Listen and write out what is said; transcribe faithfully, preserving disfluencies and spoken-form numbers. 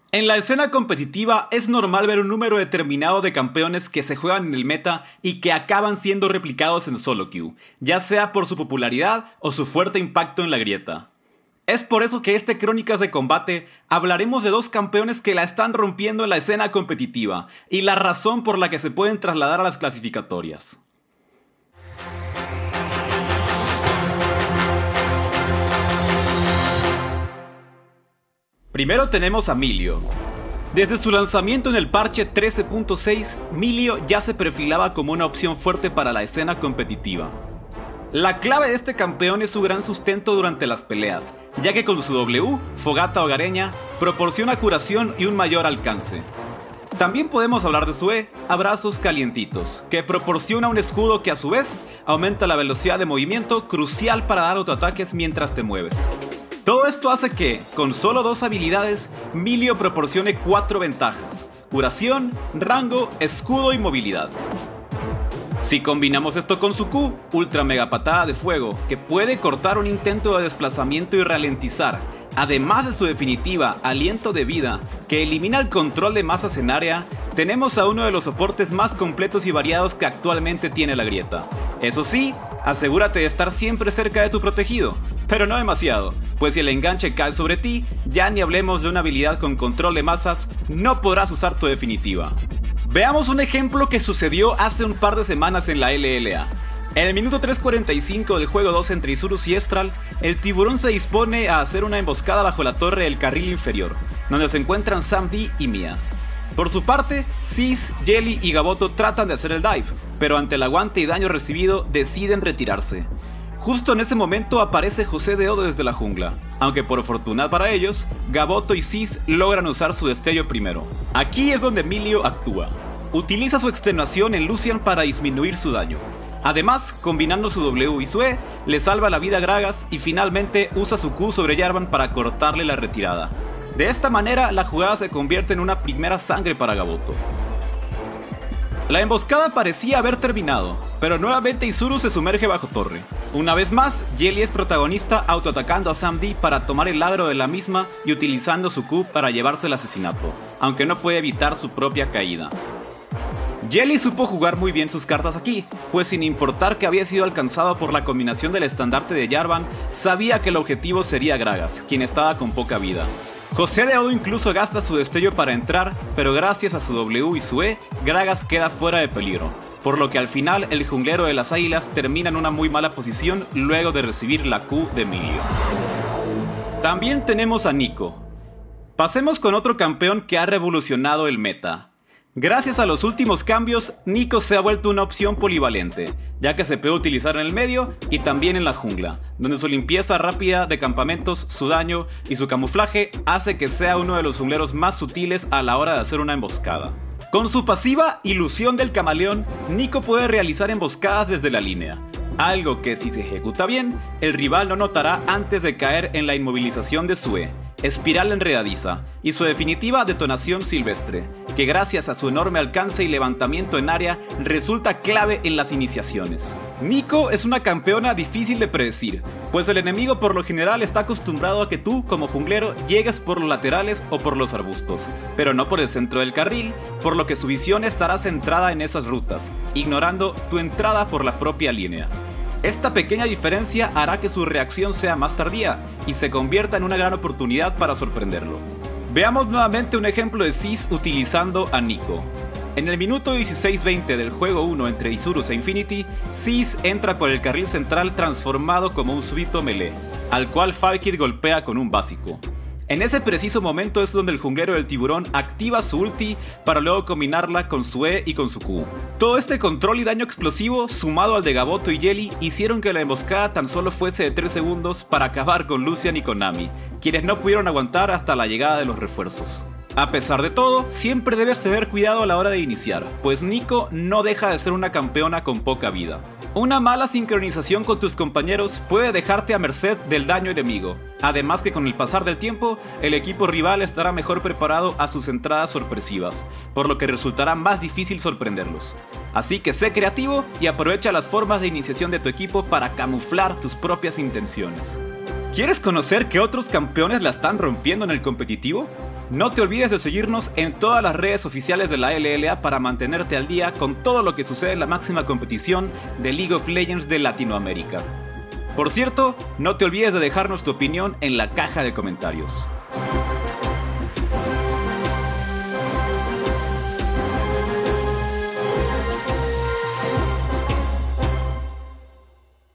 En la escena competitiva es normal ver un número determinado de campeones que se juegan en el meta y que acaban siendo replicados en solo queue, ya sea por su popularidad o su fuerte impacto en la grieta. Es por eso que este Crónicas de Combate hablaremos de dos campeones que la están rompiendo en la escena competitiva y la razón por la que se pueden trasladar a las clasificatorias. Primero tenemos a Milio. Desde su lanzamiento en el parche trece punto seis, Milio ya se perfilaba como una opción fuerte para la escena competitiva. La clave de este campeón es su gran sustento durante las peleas, ya que con su W, Fogata Hogareña, proporciona curación y un mayor alcance. También podemos hablar de su E, Abrazos Calientitos, que proporciona un escudo que a su vez aumenta la velocidad de movimiento, crucial para dar autoataques mientras te mueves. Todo esto hace que, con solo dos habilidades, Milio proporcione cuatro ventajas: curación, rango, escudo y movilidad. Si combinamos esto con su Q, Ultra Mega Patada de Fuego, que puede cortar un intento de desplazamiento y ralentizar, además de su definitiva Aliento de Vida, que elimina el control de masas en área, tenemos a uno de los soportes más completos y variados que actualmente tiene la grieta. Eso sí, asegúrate de estar siempre cerca de tu protegido, pero no demasiado, pues si el enganche cae sobre ti, ya ni hablemos de una habilidad con control de masas, no podrás usar tu definitiva. Veamos un ejemplo que sucedió hace un par de semanas en la L L A. En el minuto tres cuarenta y cinco del juego dos entre Isurus y Estral, el tiburón se dispone a hacer una emboscada bajo la torre del carril inferior, donde se encuentran Sam D y Mia. Por su parte, Sis, Jelly y Gaboto tratan de hacer el dive, pero ante el aguante y daño recibido deciden retirarse. Justo en ese momento aparece José de Odo desde la jungla, aunque por fortuna para ellos, Gaboto y Sis logran usar su destello primero. Aquí es donde Milio actúa. Utiliza su extenuación en Lucian para disminuir su daño. Además, combinando su W y su E, le salva la vida a Gragas y finalmente usa su Q sobre Jarvan para cortarle la retirada. De esta manera, la jugada se convierte en una primera sangre para Gaboto. La emboscada parecía haber terminado, pero nuevamente Isurus se sumerge bajo torre. Una vez más, Jelly es protagonista autoatacando a Sam D para tomar el agro de la misma y utilizando su Q para llevarse el asesinato, aunque no puede evitar su propia caída. Jelly supo jugar muy bien sus cartas aquí, pues sin importar que había sido alcanzado por la combinación del estandarte de Jarvan, sabía que el objetivo sería Gragas, quien estaba con poca vida. José de Odo incluso gasta su destello para entrar, pero gracias a su W y su E, Gragas queda fuera de peligro, por lo que al final el junglero de las águilas termina en una muy mala posición luego de recibir la Q de Milio. También tenemos a Nico. Pasemos con otro campeón que ha revolucionado el meta. Gracias a los últimos cambios, Nico se ha vuelto una opción polivalente, ya que se puede utilizar en el medio y también en la jungla, donde su limpieza rápida de campamentos, su daño y su camuflaje hace que sea uno de los jungleros más sutiles a la hora de hacer una emboscada. Con su pasiva Ilusión del Camaleón, Nico puede realizar emboscadas desde la línea, algo que si se ejecuta bien, el rival no notará antes de caer en la inmovilización de su E, Espiral Enredadiza, y su definitiva Detonación Silvestre, que gracias a su enorme alcance y levantamiento en área resulta clave en las iniciaciones. Nico es una campeona difícil de predecir, pues el enemigo por lo general está acostumbrado a que tú, como junglero, llegues por los laterales o por los arbustos, pero no por el centro del carril, por lo que su visión estará centrada en esas rutas, ignorando tu entrada por la propia línea. Esta pequeña diferencia hará que su reacción sea más tardía y se convierta en una gran oportunidad para sorprenderlo. Veamos nuevamente un ejemplo de Sis utilizando a Nico. En el minuto dieciséis veinte del juego uno entre Isurus e Infinity, Sis entra por el carril central transformado como un súbito melee, al cual Falkir golpea con un básico. En ese preciso momento es donde el junglero del tiburón activa su ulti para luego combinarla con su E y con su Q. Todo este control y daño explosivo, sumado al de Gaboto y Jelly, hicieron que la emboscada tan solo fuese de tres segundos para acabar con Lucian y con Nami, quienes no pudieron aguantar hasta la llegada de los refuerzos. A pesar de todo, siempre debes tener cuidado a la hora de iniciar, pues Nico no deja de ser una campeona con poca vida. Una mala sincronización con tus compañeros puede dejarte a merced del daño enemigo, además que con el pasar del tiempo, el equipo rival estará mejor preparado a sus entradas sorpresivas, por lo que resultará más difícil sorprenderlos. Así que sé creativo y aprovecha las formas de iniciación de tu equipo para camuflar tus propias intenciones. ¿Quieres conocer qué otros campeones la están rompiendo en el competitivo? No te olvides de seguirnos en todas las redes oficiales de la L L A para mantenerte al día con todo lo que sucede en la máxima competición de League of Legends de Latinoamérica. Por cierto, no te olvides de dejarnos tu opinión en la caja de comentarios.